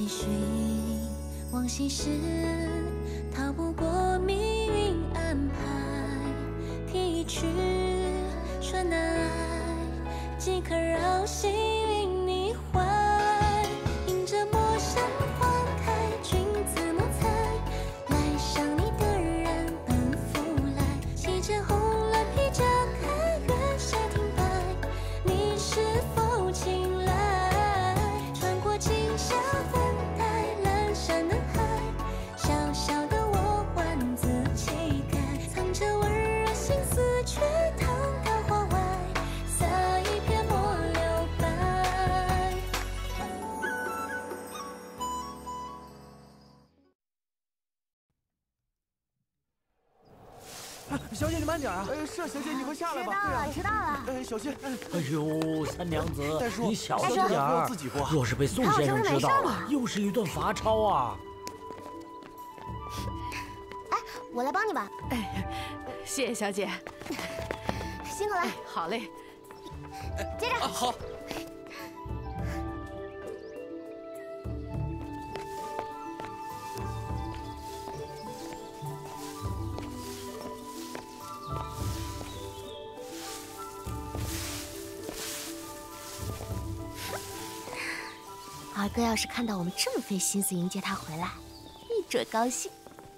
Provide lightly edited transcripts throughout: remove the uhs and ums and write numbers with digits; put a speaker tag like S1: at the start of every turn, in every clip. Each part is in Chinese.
S1: 几许往昔事，逃不过命运安排。天一曲，春难挨，即可扰幸运你怀。迎着陌生花开，君子莫猜，来想你的人奔赴来。骑着红鸾披着开，月下听白，你是否青睐？穿过金霞粉黛，阑珊人海，小小的我万字旗开，藏着温热心思，却藏桃花外，撒一片莫留白。
S2: 小姐，你慢点啊！是小姐，你快下来吧。
S3: 迟到了。
S2: 小心！
S4: 哎呦，三娘子，你小心点儿，
S2: 自己过。
S4: 若是被宋先生知道了，又是一顿罚抄啊！
S3: 哎，我来帮你吧。
S5: 哎，谢谢小姐。
S3: 辛苦了。
S5: 好嘞。
S3: 接着。
S2: 好。
S3: 二哥要是看到我们这么费心思迎接他回来，一准高兴。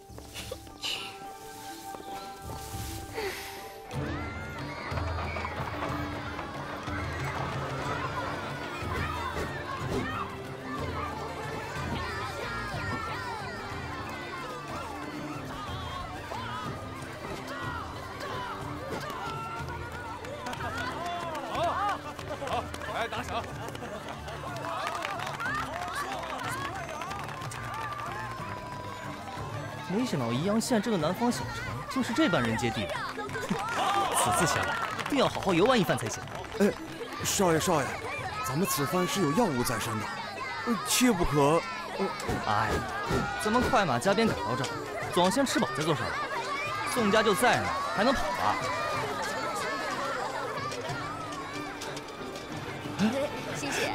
S2: 好，来打赏。
S6: 没想到宜阳县这个南方小城竟是这般人接地的。此次下来，定要好好游玩一番才行。
S7: 哎，少爷，咱们此番是有要务在身的，切不可。
S6: 哎，怎么快马加鞭赶到这儿，总要先吃饱再做事儿？宋家就在呢，还能跑啊？
S3: 谢谢。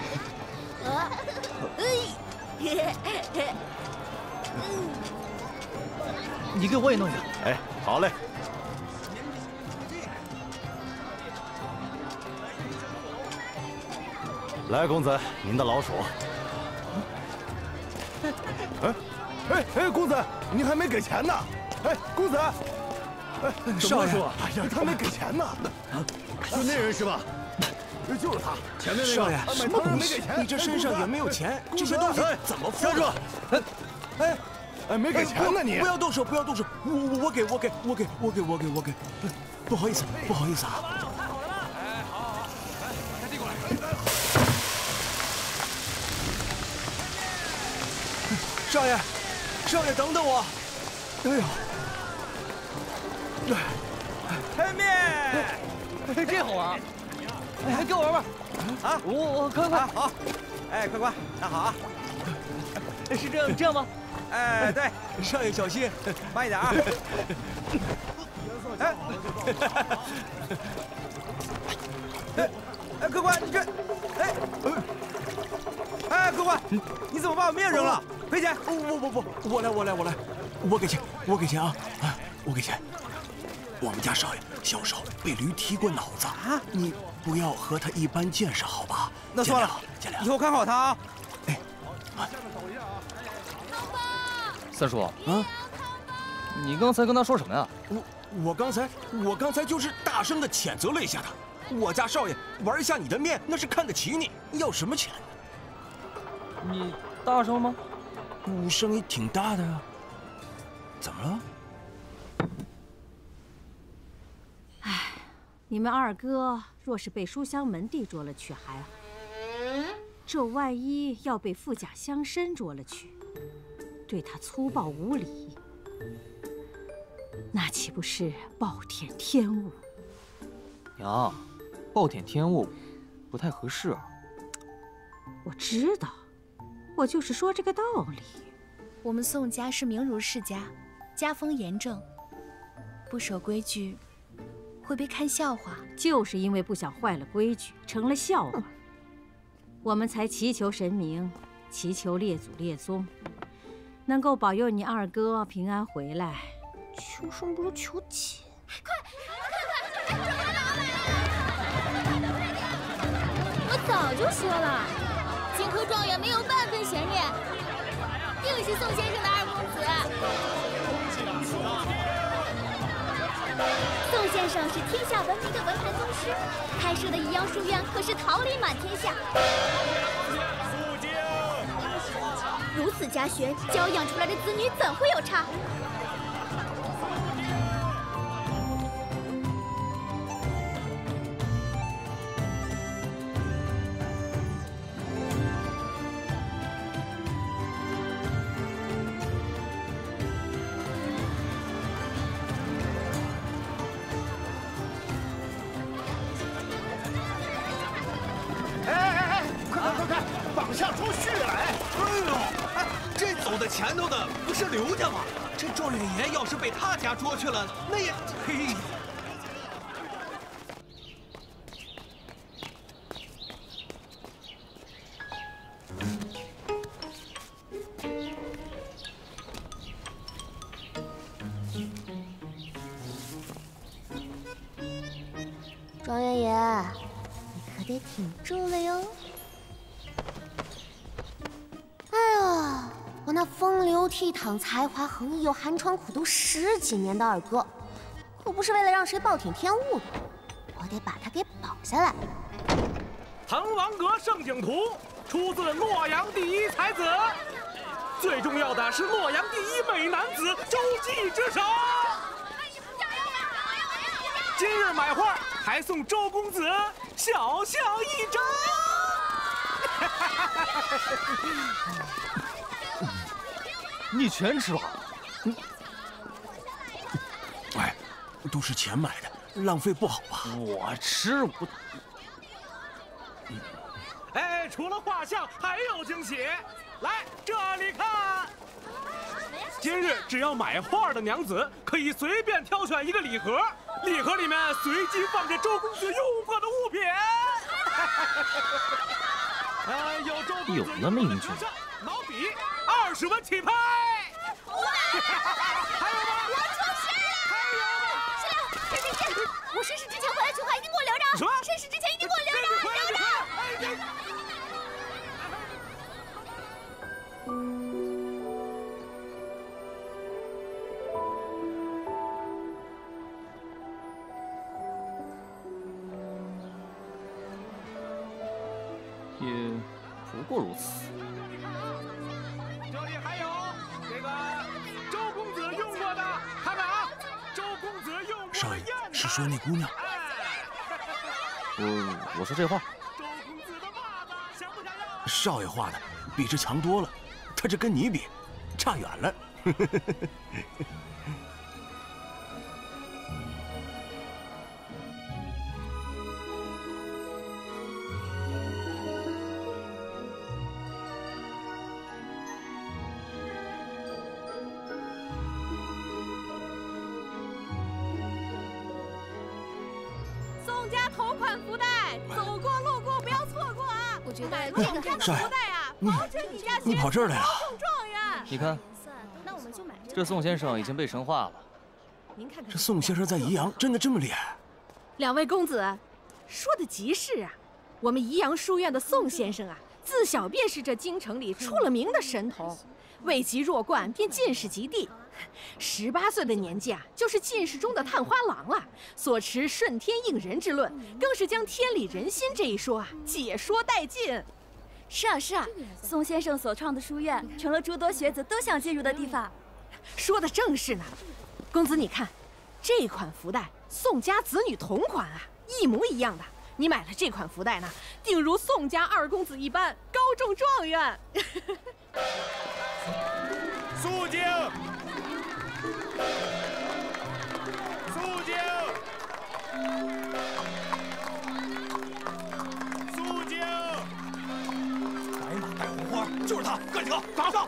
S6: 你给我也弄一个。
S7: 哎，好嘞。来，公子，您的老鼠。
S2: 哎，公子，您还没给钱呢。哎，公子，
S7: 少爷，
S2: 哎呀，他没给钱呢。就那人是吧？就是他，前面那个。
S7: 少爷，什么东西？你这身上也没有钱，这些东西怎么付？
S2: 站住！哎，没给钱呢你！
S7: 不要动手，不要动手！我给！不好意思啊！
S2: 哎，好，来，递过来。
S7: 少爷，等等我！哎呀，
S6: 面，这好玩！哎，给我玩玩！啊，我快！
S8: 好，哎，快，拿好啊！
S6: 是这样吗？
S8: 哎，对，
S7: 少爷小心，
S8: 慢一点啊！哎，客官，你这，哎，客官，你怎么把我面扔了？赔钱！
S7: 不，我来，我给钱啊！我给钱。我们家少爷小时候被驴踢过脑子啊，你不要和他一般见识，好吧？
S8: 那算了，以后看好他啊！
S7: 哎，
S6: 三叔
S7: 啊，
S6: 你刚才跟他说什么呀？
S7: 我刚才就是大声的谴责了一下他。我家少爷玩一下你的面，那是看得起你，要什么钱？
S6: 你大声吗？
S7: 我声音挺大的呀。怎么了？
S9: 哎，你们二哥若是被书香门第捉了去还好，这万一要被富甲乡绅捉了去，对他粗暴无礼，那岂不是暴殄天物？
S6: 娘，暴殄天物不太合适啊。
S9: 我知道，我就是说这个道理。
S10: 我们宋家是名儒世家，家风严正，不守规矩会被看笑话。
S9: 就是因为不想坏了规矩，成了笑话，我们才祈求神明祈求列祖列宗能够保佑你二哥平安回来。
S3: 求生不如求己。
S1: 我早就说了，金科状元没有半分悬念，定是宋先生的二公子。宋先生是天下闻名的文坛宗师，开设的宜阳书院可是桃李满天下。如此家学，教养出来的子女怎会有差？
S2: 绑下捉婿来！
S11: 哎呦，哎，这走在前头的不是刘家吗？这状元爷要是被他家捉去了，那也嘿。
S3: 状元爷，你可得挺住了哟。哎呀，我那风流倜傥、才华横溢又寒窗苦读10几年的二哥，可不是为了让谁暴殄天物的，我得把他给保下来。
S12: 滕王阁胜景图出自洛阳第一才子，最重要的是洛阳第一美男子周记之手。今日买画还送周公子小笑一张。
S6: 你全吃了？
S7: 哎，都是钱买的，浪费不好吧？
S6: 我吃我。
S12: 哎，除了画像还有惊喜，来这里看。今日只要买画的娘子可以随便挑选一个礼盒，礼盒里面随机放着周公子用过的物品。有周公子
S6: 有那么英俊？
S12: 毛笔20文起拍。还有吗？
S1: 我出师了！
S12: 还有吗？
S1: 是，我申时之前回来取画一定给我留着。
S12: 什么？
S1: 申时之前一定给我留着。
S6: 也不过如此。
S12: 这里还有这个周公子用过的，看看啊，周公子用过的。
S7: 少爷是说那姑娘？
S6: 我说这话。
S12: 周公子的袜子想不想要？
S7: 少爷画的比这强多了，他这跟你比，差远了。
S5: 宋家头款福袋，走过路过不要错过啊！
S1: 我觉得
S5: 这个
S7: 少爷，
S5: 福袋啊，保证你家
S7: 你跑这儿来了？
S5: 中状元。
S6: 你看，
S1: 那我们就买
S6: 这宋先生已经被神化了。
S5: 您看看，
S7: 这宋先生在宜阳真的这么厉害？
S5: 两位公子说的极是啊！我们宜阳书院的宋先生啊，自小便是这京城里出了名的神童，未及弱冠便进士及第。18岁的年纪啊，就是进士中的探花郎了。所持顺天应人之论，更是将天理人心这一说啊解说殆尽。
S13: 是啊是啊，宋先生所创的书院，成了诸多学子都想进入的地方。
S5: 说的正是呢。公子你看，这款福袋宋家子女同款啊，一模一样的。你买了这款福袋呢，定如宋家二公子一般高中状元。
S12: 肃静！肃静！肃静！
S11: 白马白红花，就是他，赶车，走！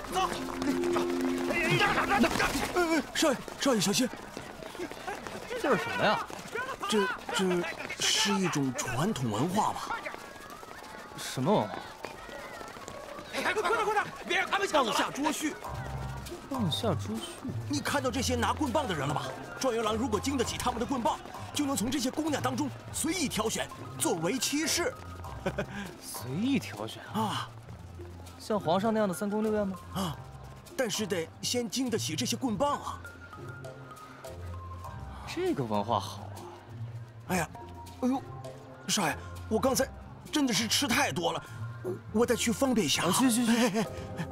S7: 少爷小心！
S6: 这是什么呀？
S7: 这是一种传统文化吧？
S6: 什么文化？
S8: 快点！别让他们抢走了！
S7: 放下捉序。
S6: 放下捉序。
S7: 你看到这些拿棍棒的人了吧？状元郎如果经得起他们的棍棒，就能从这些姑娘当中随意挑选，作为妻室。
S6: 随意挑选
S7: 啊？
S6: 像皇上那样的3宫6院吗？
S7: 啊，但是得先经得起这些棍棒啊。
S6: 这个文化好啊！
S7: 哎呀，哎呦，少爷，我刚才真的是吃太多了，我得去方便一下。
S6: 去。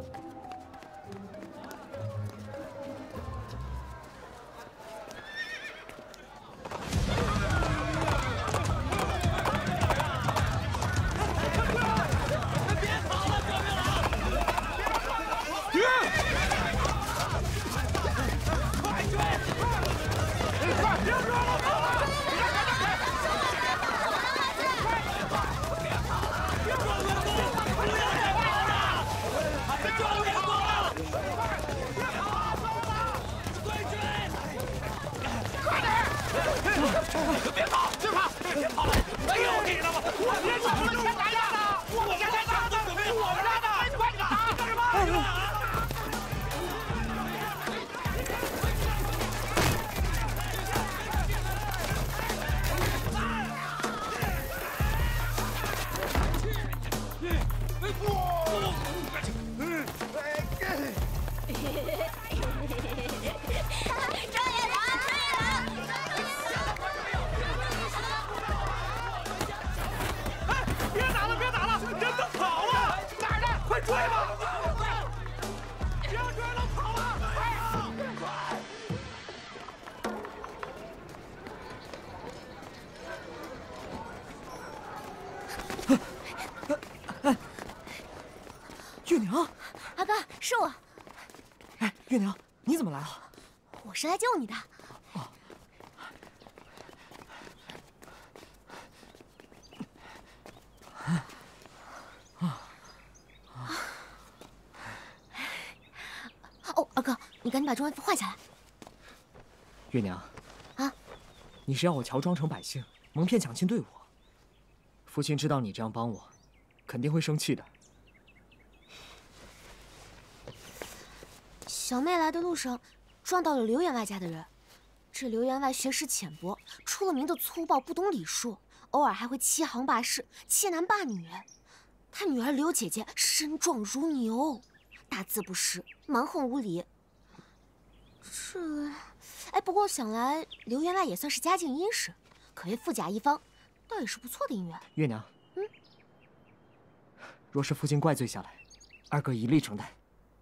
S14: 月娘，
S3: 阿哥，是我。
S14: 哎，月娘，你怎么来了？
S3: 我是来救你的。哦，二哥，你赶紧把中元符换下来。
S14: 月娘，
S3: 啊，
S14: 你是要我乔装成百姓，蒙骗抢亲队伍？父亲知道你这样帮我，肯定会生气的。
S3: 小妹来的路上撞到了刘员外家的人，这刘员外学识浅薄，出了名的粗暴，不懂礼数，偶尔还会欺行霸市、欺男霸女。他女儿刘姐姐身壮如牛，大字不识，蛮横无理。不过想来刘员外也算是家境殷实，可谓富甲一方，倒也是不错的姻缘。
S14: 月娘，若是父亲怪罪下来，二哥一力承担。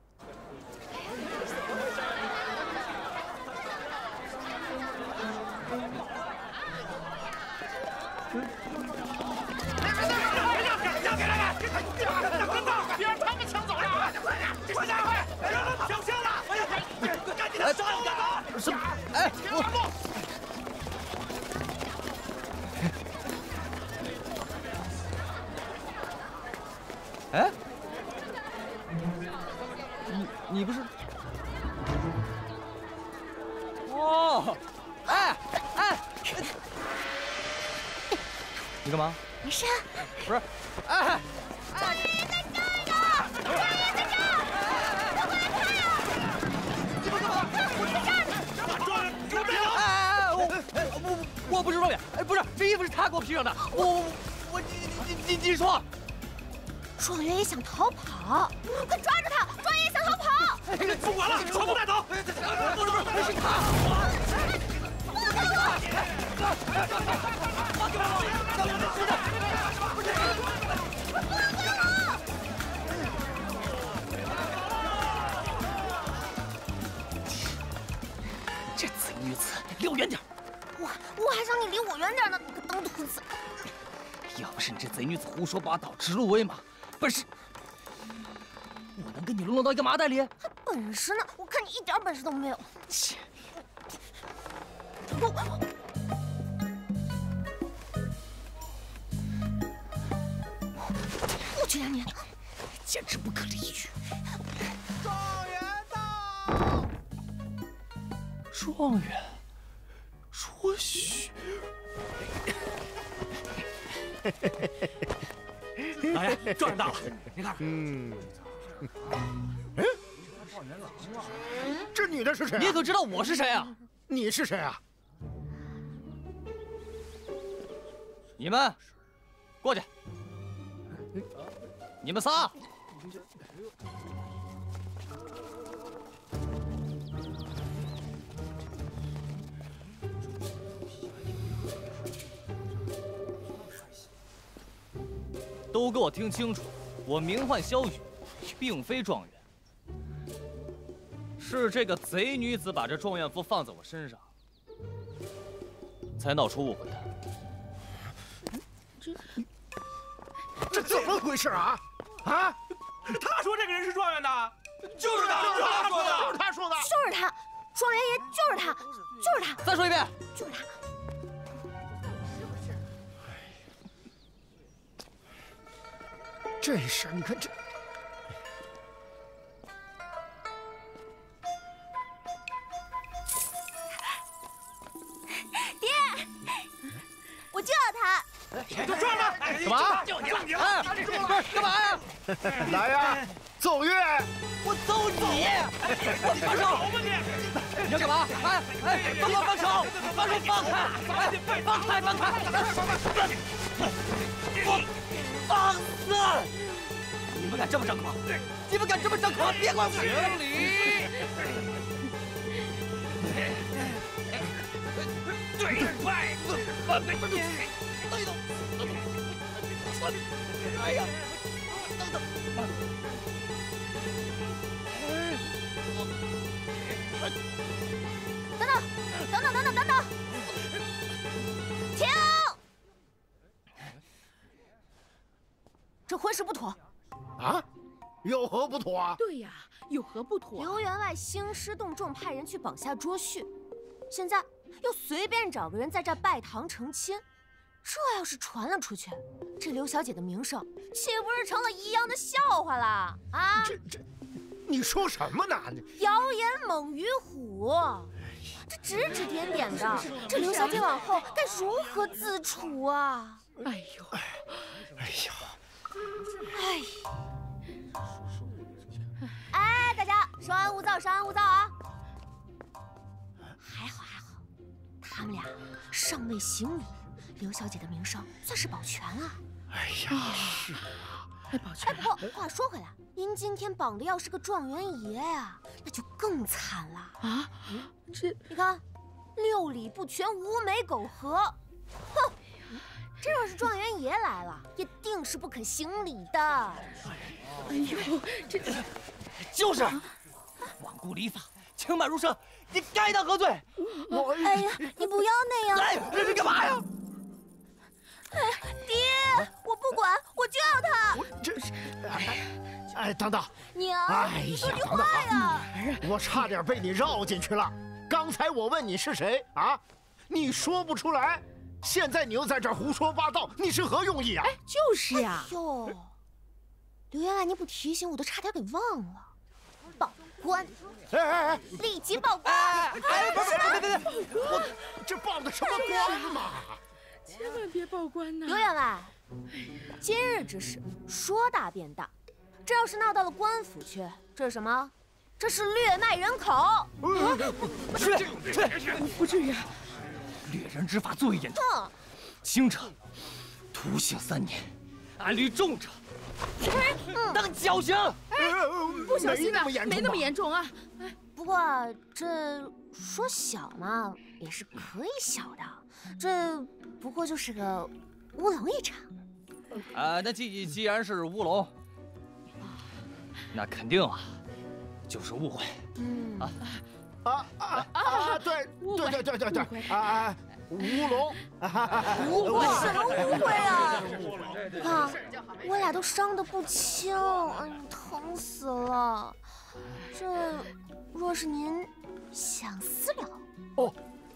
S12: 别让他们抢走了！快点，快！让他们抢先了！赶紧的，杀了！
S6: 什么？哎，你不是？哦，你干嘛？
S3: 没事啊。
S6: 不是，
S3: 状元在这儿呢！状元在这儿！快过来看呀！你们干嘛？我在这儿呢！
S12: 状元，你别走！
S6: 我不是状元，不是，这衣服是他给我披上的。你说。
S3: 状元也想逃跑，快抓住他！状元也想逃跑！
S12: 不管了，全部带走！
S6: 不是他！
S14: 这贼女子，离我远点！
S3: 我还让你离我远点呢，你个当兔子！
S6: 要不是你这贼女子胡说八道、指鹿为马，本事我能跟你沦落到一个麻袋里？
S3: 还本事呢？我看你一点本事都没有。切！我去呀你！
S14: 简直不可理喻！
S11: 状元到！
S6: 状元，卓许。
S12: 老爷，状元到了，您看。
S2: 哎，这女的是谁？
S6: 你可知道我是谁啊？
S2: 你是谁啊？
S6: 你们过去，你们仨。都给我听清楚，我名唤萧雨，并非状元。是这个贼女子把这状元符放在我身上，才闹出误会的。
S2: 这怎么回事啊？啊！
S12: 他说这个人是状元的，
S11: 就是他，
S2: 就是他说的，就是他说的，
S3: 就是他，状元爷就是他，就是他。
S6: 再说一遍，
S3: 就是他。
S2: 这事儿，你看这。
S3: 爹，我就要他。
S2: 就撞了！
S6: 干嘛？
S11: 就你了！
S6: 哎，不是干嘛呀？
S2: 来呀，奏乐！
S6: 我揍你！你放手！你要干嘛？哎，放手！放手！放开！哎，放开！放肆！你们敢这么张口？你们敢这么张口？别怪我！行礼！
S11: 对快！
S6: 哎呀！等等！
S3: 等！停！这婚事不妥。
S2: 啊？有何不妥啊？
S5: 对呀，有何不妥？
S3: 刘员外兴师动众，派人去绑架捉婿，现在又随便找个人在这拜堂成亲，这要是传了出去，这刘小姐的名声岂不是成了一样的笑话了啊？
S2: 这，你说什么呢？
S3: 谣言猛于虎，这指指点点的，这刘小姐往后该如何自处啊？
S5: 哎呦，
S3: 哎，大家稍安勿躁，稍安勿躁啊！还好，他们俩尚未行礼，刘小姐的名声算是保全了。
S2: 哎呀，是啊，
S5: 保全。
S3: 不过话说回来，您今天绑的要是个状元爷呀，那就更惨了
S5: 啊！这
S3: 你看，6礼不全，无媒苟合，哼！这要是状元爷来了，也定是不肯行礼的。
S5: 哎呦，这
S6: 就是罔顾礼法，轻慢如生，你该当何罪？
S3: 哎呀，你不要那样！
S6: 哎，你干嘛呀？
S3: 爹，我不管，我就要他。
S2: 这是，哎，等等，
S3: 娘，
S2: 哎
S3: 你说句
S2: 呀，
S3: 话呀！
S2: 我差点被你绕进去了。刚才我问你是谁啊，你说不出来。现在你又在这儿胡说八道，你是何用意啊？
S5: 哎，就是呀。
S3: 哟，刘员外，你不提醒我都差点给忘了。报官！
S2: 哎，
S3: 立即报官！
S6: 别！
S2: 我这报的什么官嘛？
S5: 千万别报官呐！
S3: 刘员外，今日之事说大便大，这要是闹到了官府去，这是什么？这是掠卖人口！
S6: 去！
S5: 不至于啊！
S6: 掠人之法最严重，轻者徒刑3年，按律重者当绞刑。
S5: 不小心啊，
S2: 没
S5: 那么严重啊！
S3: 不过这说小嘛，也是可以小的，这不过就是个乌龙一场。
S6: 那既然是乌龙，那肯定啊，就是误会。
S2: 对，乌龙，
S3: 什么误会啊？啊，我俩都伤得不轻，疼死了。这若是您想私了，
S2: 哦，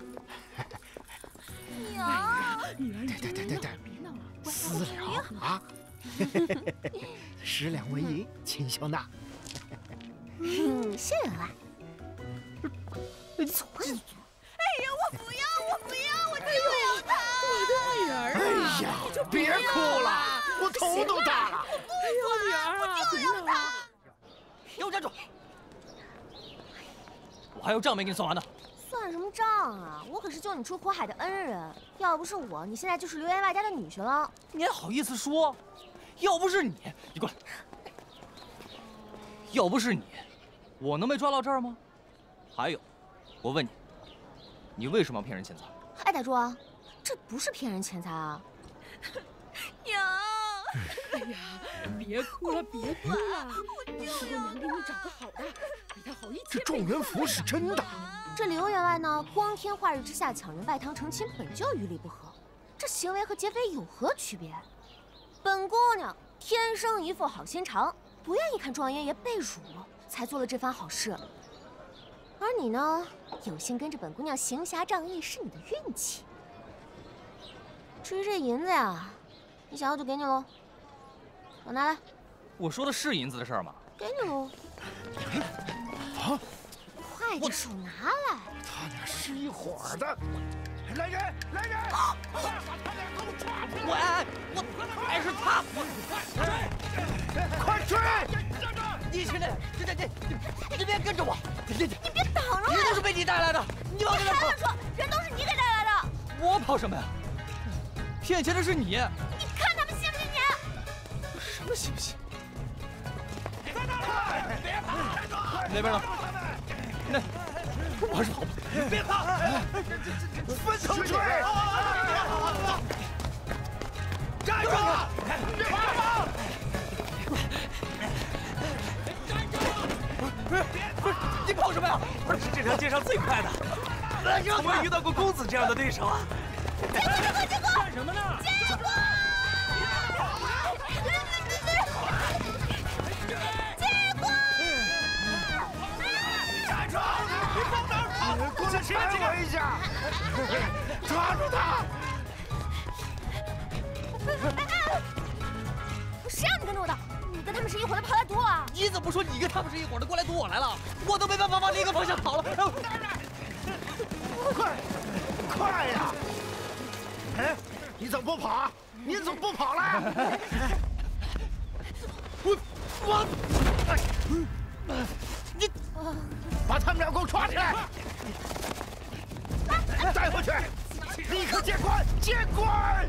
S3: 娘，
S2: 对，私了啊，10两为银，请笑纳。
S3: 谢员外。走开！哎呀，我不要，我就要他！
S5: 我的女儿啊！
S2: 哎呀，别哭了，我头都大了。
S3: 我不管，我就要他！
S6: 站住！我还有账没给你算完呢。
S3: 算什么账啊！我可是救你出火海的恩人，要不是我，你现在就是刘员外家的女婿了。
S6: 你还好意思说？要不是你过来！要不是你，我能被抓到这儿吗？还有，我问你，你为什么要骗人钱财？
S3: 哎，大柱，这不是骗人钱财啊！
S5: 娘，哎呀，别哭了，别哭了，到时候娘给你找个好的，陪他好一起。
S2: 这状元符是真的。
S3: 这刘员外呢，光天化日之下抢人外堂成亲，本就于理不合，这行为和劫匪有何区别？本姑娘天生一副好心肠，不愿意看状元爷被辱，才做了这番好事。而你呢，有幸跟着本姑娘行侠仗义，是你的运气。至于这银子呀，你想要就给你喽，我拿来。
S6: 我说的是银子的事儿吗？
S3: 给你喽。
S2: 啊！
S3: 快点手拿来！
S2: 他俩是一伙的。来人！来人！快把他俩给我抓起来！
S6: 我还是他！
S2: 快追！
S6: 你现在，你别跟着我！你别
S3: 挡着我！
S6: 你都是被你带来的，你往这边跑！
S3: 说，人都是你给带来的。
S6: 我跑什么呀？骗钱的是你！
S3: 你看他们信不信你？
S6: 什么信不信？
S2: 在那儿！别跑！
S6: 那边呢？那我还是跑吧。
S2: 别跑！分头追！站住！别跑！
S6: 不是，你跑什么呀？
S11: 我是这条街上最快的，从没遇到过公子这样的对手啊！
S3: 结果！
S11: 干什么呢？
S3: 结果！
S2: 站住！你往哪儿跑？过来扶我一下！抓住他！
S3: 谁让你跟着我的？你跟他们是一伙的，跑来堵我啊！
S6: 你怎么说你跟他们是一伙的，过来堵我来了？我都没办法往另一个方向跑了。
S2: 快呀！哎，你怎么不跑啊？你怎么不跑了？你把他们俩给我抓起来，带回去，立刻接官！接官！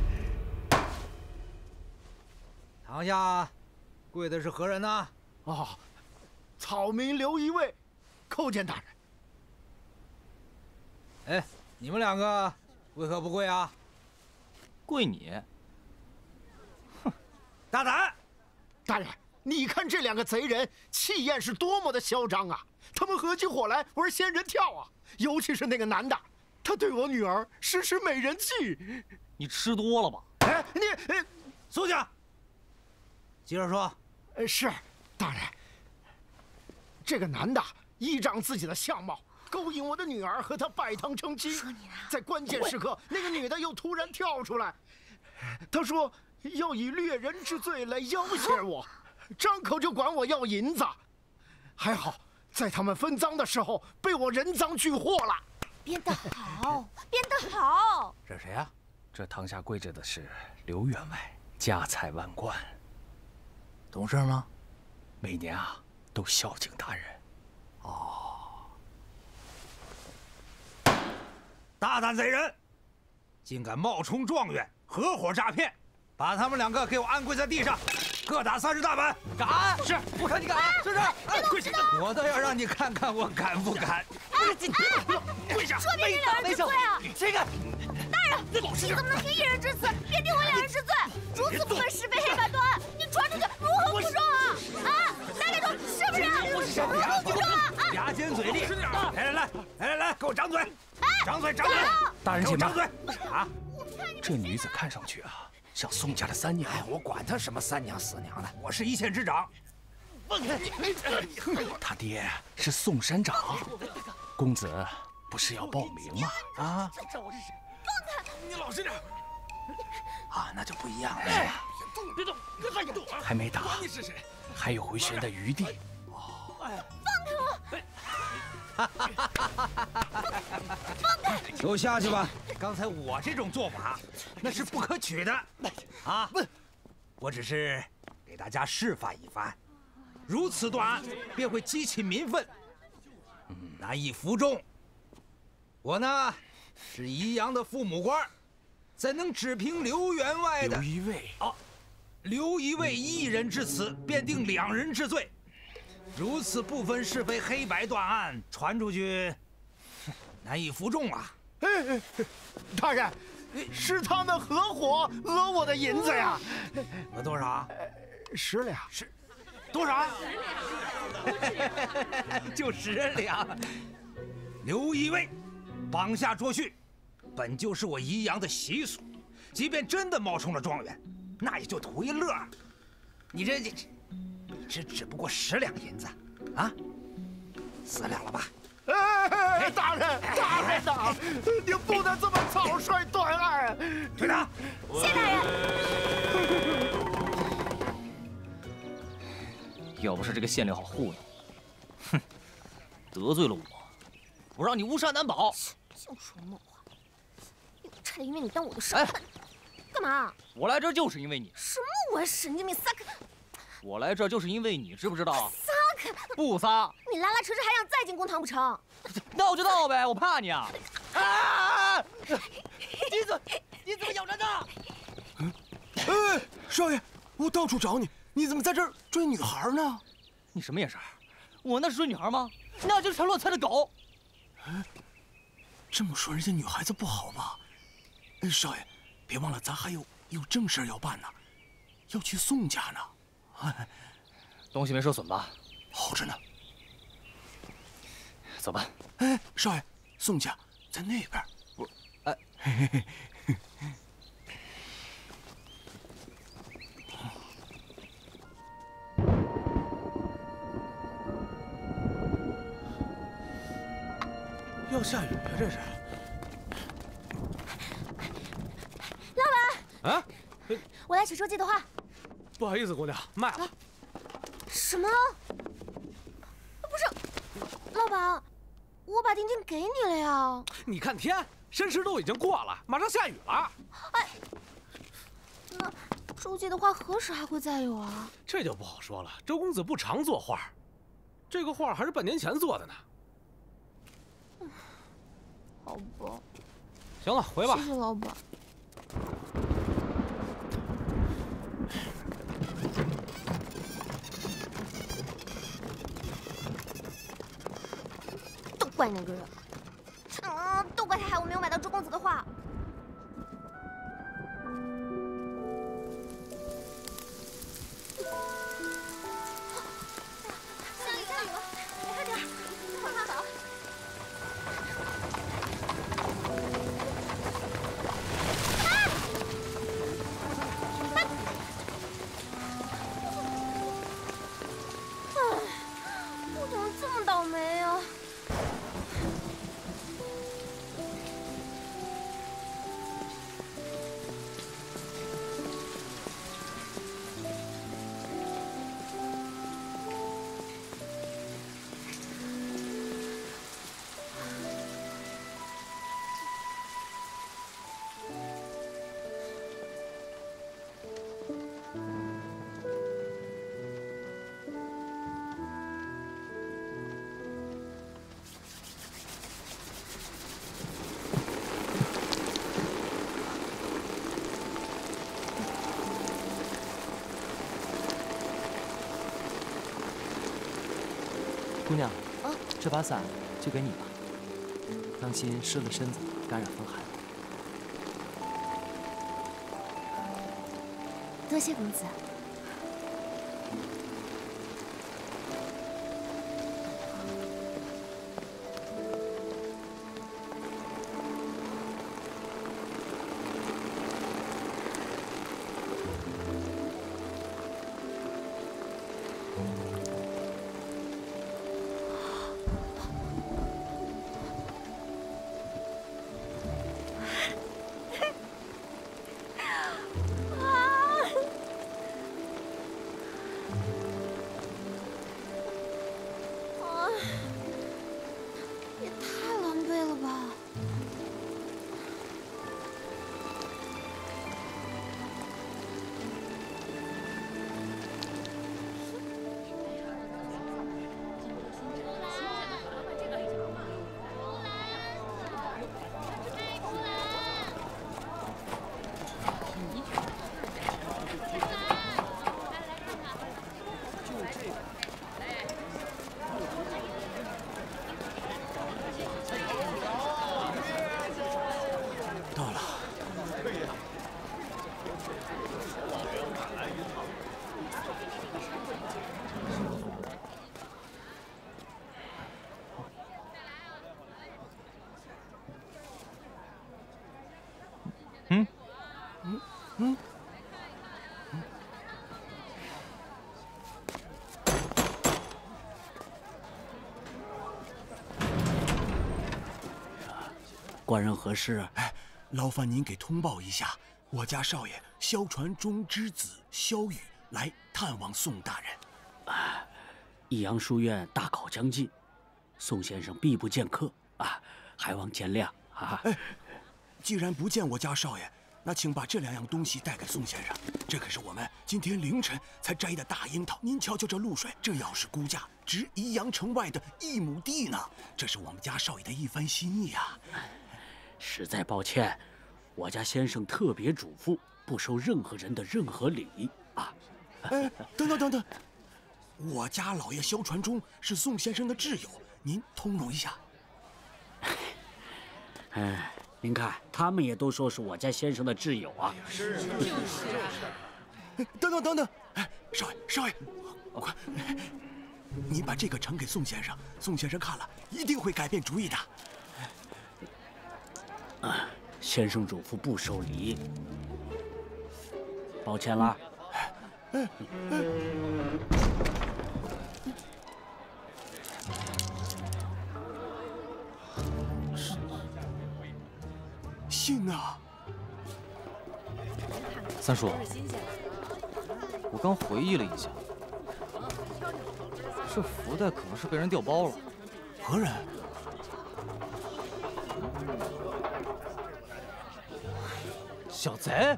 S15: 堂下跪的是何人呢？
S2: 哦，草民刘一尉，叩见大
S15: 人。哎，你们两个为何不跪啊？
S6: 跪你？
S15: 哼，大胆！
S2: 大人，你看这两个贼人气焰是多么的嚣张啊！他们合起伙来玩仙人跳啊！尤其是那个男的，他对我女儿实施美人计。
S6: 你吃多了吧？
S2: 哎，你
S15: 苏家，接着说。
S2: 是，大人。这个男的依仗自己的相貌，勾引我的女儿和他拜堂成亲。在关键时刻，那个女的又突然跳出来，她说要以掠人之罪来要挟我，张口就管我要银子。还好，在他们分赃的时候被我人赃俱获了。
S3: 编得好，编得好。
S15: 这谁啊？
S11: 这堂下跪着的是刘员外，家财万贯，
S15: 懂事吗？
S11: 每年啊都孝敬大人。
S15: 哦，大胆贼人，竟敢冒充状元，合伙诈骗！把他们两个给我按跪在地上，各打30大板。
S6: 敢？是，我看你敢。是。
S15: 跪下！我倒要让你看看我敢不敢。
S2: 跪下！
S3: 说别听两人之罪啊！
S6: 谁敢？
S3: 大人，你怎么能听一人之词，别听我两人之罪？如此不分是非黑白端，你传出去如何服众啊？啊！大家说是不是？如何服众啊？
S15: 牙尖嘴利！来，给我张嘴！张嘴！
S11: 大人请
S15: 张嘴！啊！
S11: 这女子看上去啊，像宋家的三娘。
S15: 哎，我管她什么三娘四娘的，我是一县之长。
S11: 他爹是宋山长，公子不是要报名吗？啊！
S2: 你老实点。
S11: 啊，那就不一样了。
S2: 别动！别动！
S11: 还没打，
S2: 你是谁？
S11: 还有回旋的余地。
S3: 放开我！放开！
S15: 给我下去吧！刚才我这种做法，那是不可取的。啊！我只是给大家示范一番。 如此断案，便会激起民愤，难以服众。我呢，是宜阳的父母官，怎能只凭刘员外的
S7: 刘一卫
S15: 刘一卫一人至此，便定2人治罪。如此不分是非黑白断案，传出去，难以服众啊！
S2: 大人，是他们合伙讹我的银子呀！
S15: 讹多少
S2: ？10两。
S15: 多少就10两。刘一卫，绑下捉去，本就是我宜阳的习俗。即便真的冒充了状元，那也就图一乐。你这只不过10两银子，啊，4两了吧？
S2: 大人呐，您不能这么草率断案！
S15: 退堂。
S3: 谢大人。
S6: 要不是这个县令好糊弄，哼，得罪了我让你无善难保。
S3: 净说梦话，差点因为你当我的上班。干嘛？
S6: 我来这儿就是因为你。
S3: 什么？我神经病！撒开！
S6: 我来这儿就是因为你，知不知道？
S3: 撒开！
S6: 不撒！
S3: 你拉拉扯扯还想再进公堂不成？
S6: 闹就闹呗，我怕你啊！啊！你怎么咬人呢？
S7: 少爷，我到处找你，你怎么在这儿追女孩呢？
S6: 你什么眼神？我那是追女孩吗？那就是条乱窜的狗。
S7: 这么说人家女孩子不好吧？少爷，别忘了咱还有正事要办呢，要去宋家呢。
S6: 东西没受损吧？
S7: 好着呢。
S6: 走吧。
S7: 少爷，宋家在那边。
S6: 我，
S12: 要下雨啊，这是。
S3: 老板。
S12: 啊？
S3: 我来取收寄的花。
S12: 不好意思，姑娘，卖了。
S3: 什么？不是，老板，我把定金给你了呀。
S12: 你看天，申时都已经过了，马上下雨了。
S3: 哎，那收寄的花何时还会再有啊？
S12: 这就不好说了。周公子不常做画，这个画还是半年前做的呢。
S3: 好吧。
S12: 行了，回吧。
S3: 谢谢老板。都怪那个人，都怪他害我没有买到周公子的画。下雨了，快点，快快跑！我怎么这么倒霉啊？
S14: 姑娘，这把伞就给你吧，当心湿了身子，感染风寒。
S3: 多谢公子。也太狼狈了吧！
S7: 官人何事？哎，劳烦您给通报一下，我家少爷萧传忠之子萧宇来探望宋大人。
S4: 益阳书院大考将近，宋先生必不见客啊，还望见谅啊。
S7: 哎，既然不见我家少爷，那请把这2样东西带给宋先生。这可是我们今天凌晨才摘的大樱桃，您瞧瞧这露水，这要是估价，值宜阳城外的1亩地呢。这是我们家少爷的一番心意啊。
S4: 实在抱歉，我家先生特别嘱咐，不收任何人的任何礼啊。
S7: 哎，等，我家老爷萧传忠是宋先生的挚友，您通融一下。
S4: 哎，您看，他们也都说是我家先生的挚友啊。
S7: 是。等，哎，少爷，快，您把这个呈给宋先生，宋先生看了一定会改变主意的。
S4: 先生嘱咐不收礼，抱歉了。信啊！
S14: 三叔，我刚回忆了一下，这福袋可能是被人调包了。
S7: 何人？
S14: 小贼！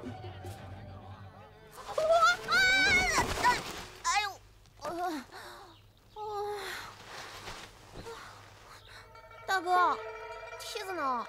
S3: 大哥，梯子呢？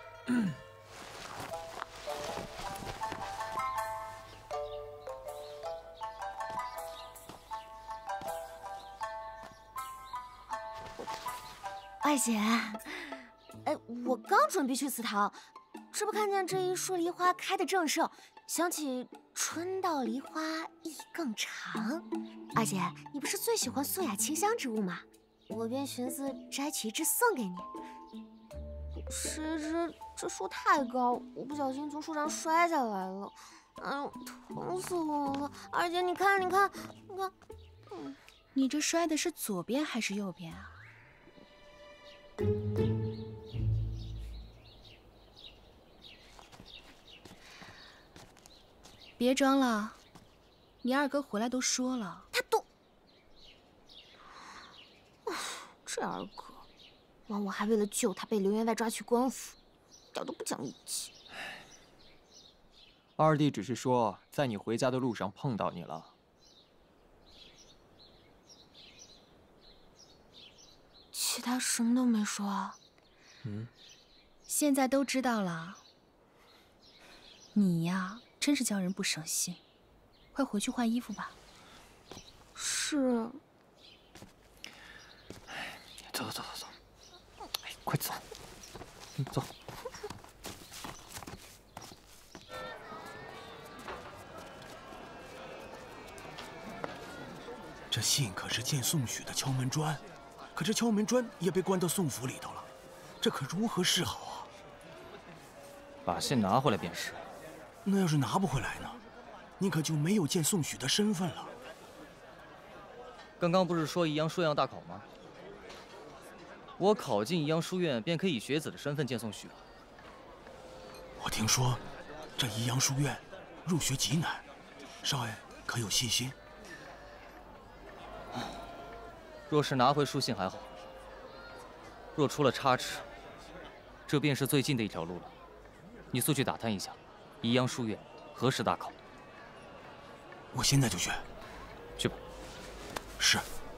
S3: 二姐，哎，我刚准备去祠堂，这不看见这一束梨花开得正盛，想起春到梨花意更长。二姐，你不是最喜欢素雅清香之物吗？我便寻思摘取一枝送给你。谁知这树太高，我不小心从树上摔下来了，哎呦，疼死我了！二姐，你看，
S10: 你这摔的是左边还是右边啊？别装了，你二哥回来都说了，
S3: 他都……这二哥，枉我还为了救他被刘员外抓去官府，一点都不讲义气。
S14: 二弟只是说在你回家的路上碰到你了。
S3: 其他什么都没说啊。
S10: 现在都知道了。你呀，真是叫人不省心。快回去换衣服吧。
S3: 是。
S14: 走，哎，快走，走。
S7: 这信可是见宋许的敲门砖，可这敲门砖也被关到宋府里头了，这可如何是好啊？
S14: 把信拿回来便是。
S7: 那要是拿不回来呢？你可就没有见宋许的身份了。
S14: 刚刚不是说宜阳书院要大考吗？我考进宜阳书院，便可以以学子的身份见宋许了。
S7: 我听说，这宜阳书院入学极难，少爷可有信心？
S14: 若是拿回书信还好，若出了差池，这便是最近的一条路了。你速去打探一下，宜阳书院何时大考？
S7: 我现在就去。
S14: 去吧。
S7: 是。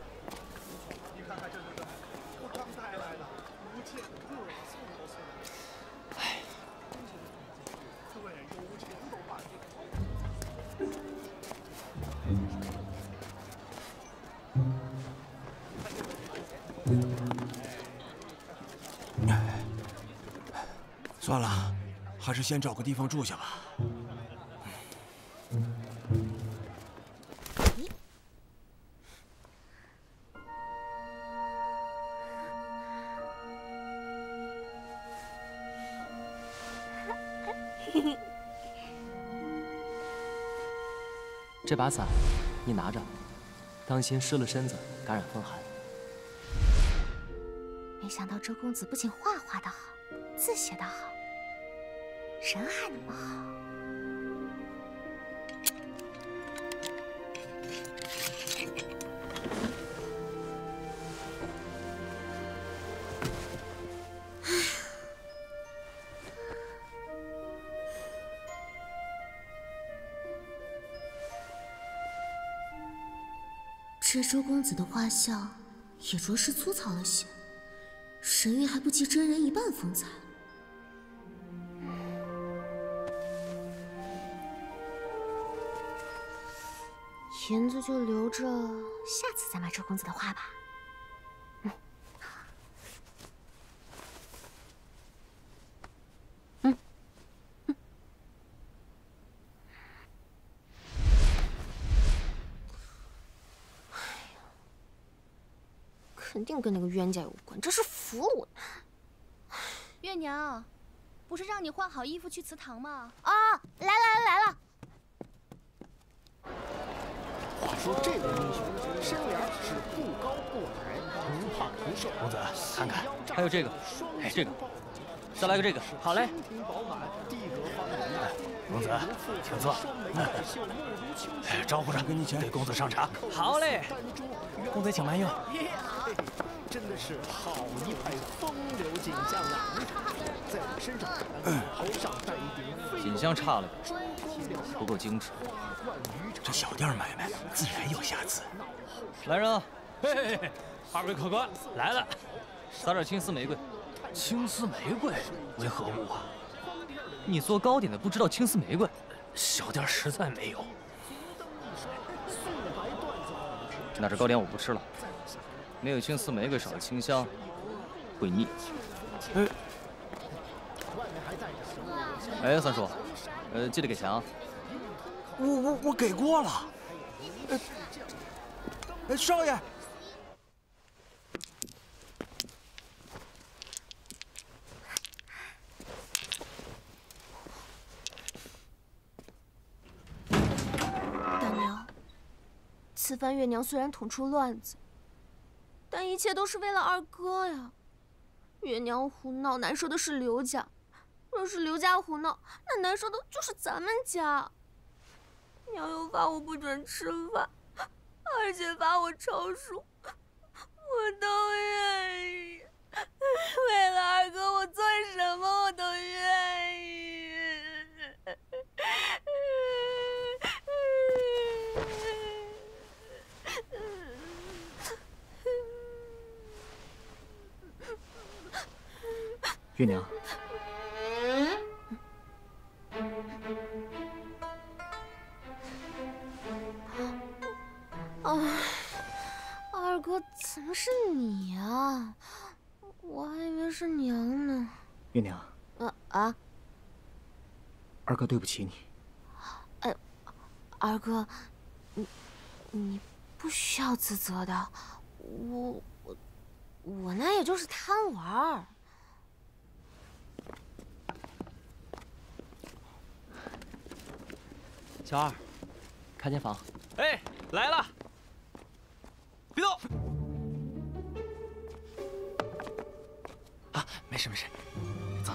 S7: 算了，还是先找个地方住下吧。
S14: 这把伞，你拿着，当心湿了身子，感染风寒。
S3: 没想到周公子不仅画画的好， 字写得好，人还那么好。这周公子的画像也着实粗糙了些，神韵还不及真人一半风采。银子就留着，下次再买周公子的画吧。肯定跟那个冤家有关，真是服了我。
S10: 月娘，不是让你换好衣服去祠堂吗？
S3: 啊，来了。
S2: 话说这位英雄身量是不高不矮，不胖不瘦。
S6: 公子，看看，
S14: 还有这个，哎，这个，再来个这个。好嘞。
S6: 公子，请坐。招呼着，给公子上茶。
S14: 好嘞。
S6: 公子请慢用。
S2: 真的是好一派风流锦香啊！在我身上，头上戴一顶
S14: 锦香差了点，不够精致。
S7: 这小店买卖自然有瑕疵。
S14: 来人啊！
S6: 嘿，二位客官来了，
S14: 撒点青丝玫瑰。
S6: 青丝玫瑰为何物啊？
S14: 你做糕点的不知道青丝玫瑰？
S6: 小店实在没有。
S14: 那这糕点我不吃了。没有青丝玫瑰，少了清香，会腻。哎，三叔，记得给钱啊。
S7: 我给过了。少爷。
S3: 大娘，此番月娘虽然捅出乱子，但一切都是为了二哥呀！月娘胡闹，难受的是刘家；若是刘家胡闹，那难受的就是咱们家。娘又罚我不准吃饭，而且罚我抄书，我都愿意。为了二哥，我做什么我都愿意。
S6: 月娘，
S3: 二哥，怎么是你啊？我还以为是娘呢。
S6: 月娘，二哥对不起你。
S3: 二哥，你不需要自责的，我那也就是贪玩儿。
S14: 小二，开间房。
S6: 哎，来了。别动。啊，没事，走。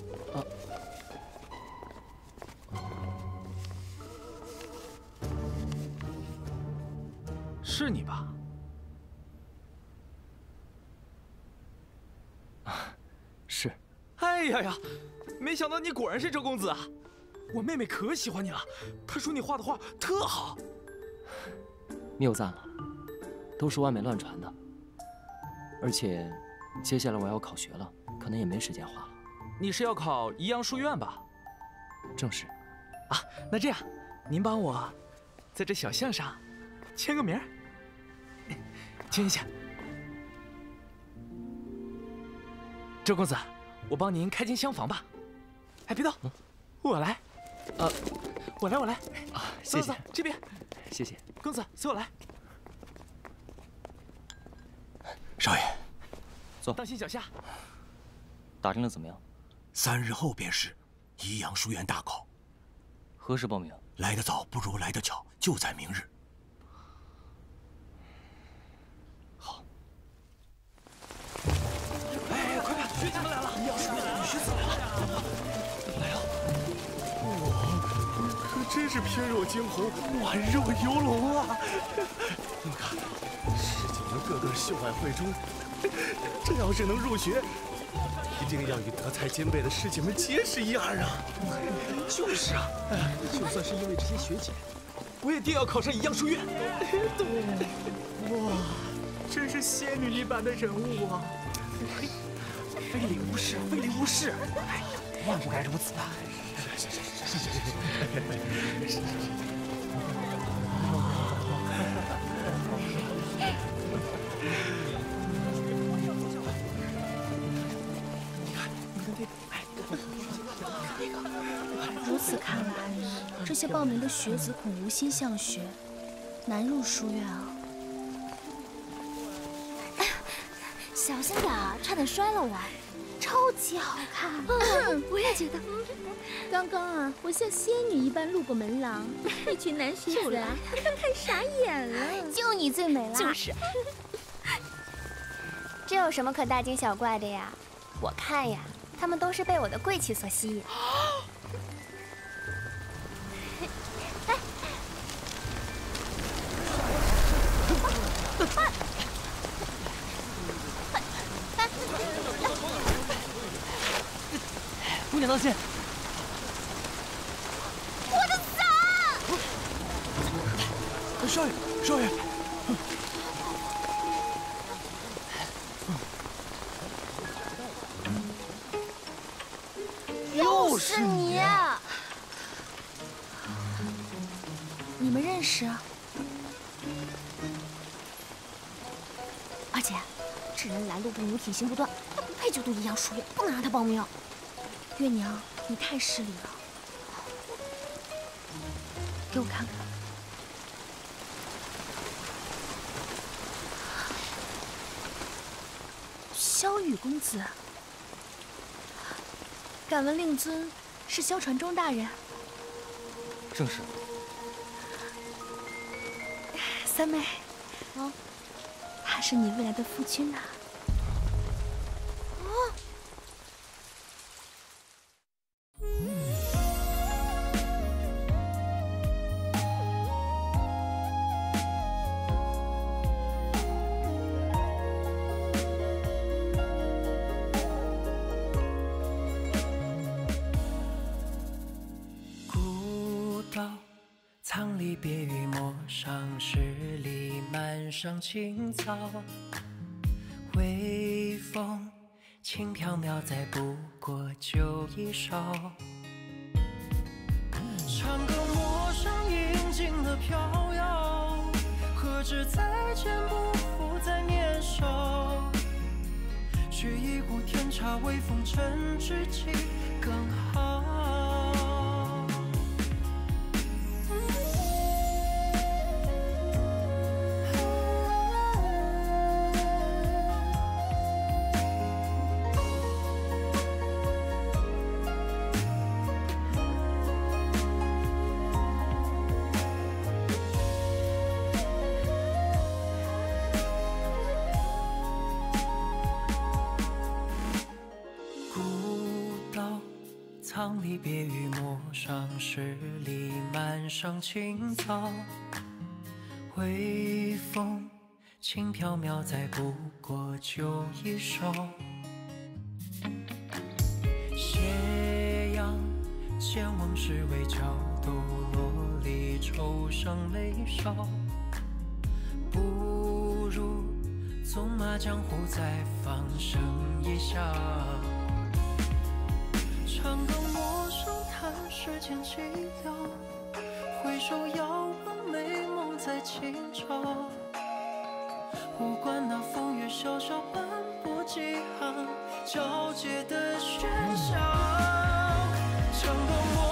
S6: 是你吧？是。哎呀，没想到你果然是周公子啊！我妹妹可喜欢你了，她说你画的画特好。
S14: 谬赞了，都是外面乱传的。而且，接下来我要考学了，可能也没时间画了。
S6: 你是要考宜阳书院吧？
S14: 正是。
S6: 啊，那这样，您帮我在这小巷上签个名，签一下。周公子，我帮您开间厢房吧。哎，别动，我来。我来。
S14: 啊，谢谢。
S6: 走，这边。
S14: 谢谢。
S6: 公子，随我来。
S7: 少爷，
S14: 坐。
S6: 当心脚下。
S14: 打听的怎么样
S7: ？3日后便是宜阳书院大考。
S14: 何时报名？
S7: 来得早不如来得巧，就在明日。
S6: 好。哎，快看，学姐们来了！ 学子来了！来啊！哇，可真是片若惊鸿，宛若游龙啊！你们看，师姐们个个秀外慧中，这要是能入学，一定要与德才兼备的师姐们结识一二啊！
S7: 就是啊，就算是因为这些学姐，我也定要考上宜阳书院。
S6: 对，哇，真是仙女一般的人物啊！
S7: 非礼勿视，非礼勿视！哎呀，万不该如此啊！
S10: 如此看来，这些报名的学子恐无心向学，难入书院啊！
S3: 哎呀，小心点儿，差点摔了我。超级好看，
S16: 我也觉得。刚刚啊，我像仙女一般路过门廊，一群男学子啊，看傻眼了。
S3: 就你最美啦！
S16: 就是。
S3: 这有什么可大惊小怪的呀？我看呀，他们都是被我的贵气所吸引。
S6: 姑娘当心！
S3: 我的伞！
S7: 少爷，少爷！
S3: 又是你！
S10: 你们认识？
S3: 而且，这人来路不明，品行不端，他不配就读宜阳书院，不能让他报名。
S10: 月娘，你太失礼了，给我看看。萧雨公子，敢问令尊是萧传中大人？
S14: 正是。
S10: 三妹，他是你未来的夫君呐。
S17: 藏离别于陌上十里，满上青草。微风轻飘渺，再不过酒一勺。长歌陌上饮尽了飘摇，何知再见不复再年少。取一壶天茶，微风尘知己更好。藏离别于陌上十里，满上青草。微风轻飘渺，再不过酒一勺。斜阳见往事为角，抖落离愁伤泪梢。不如纵马江湖，再放声一笑。长歌陌上叹世间寂寥，回首遥望美梦在今朝。无关那风月潇潇，斑驳几行交界的喧嚣。长歌陌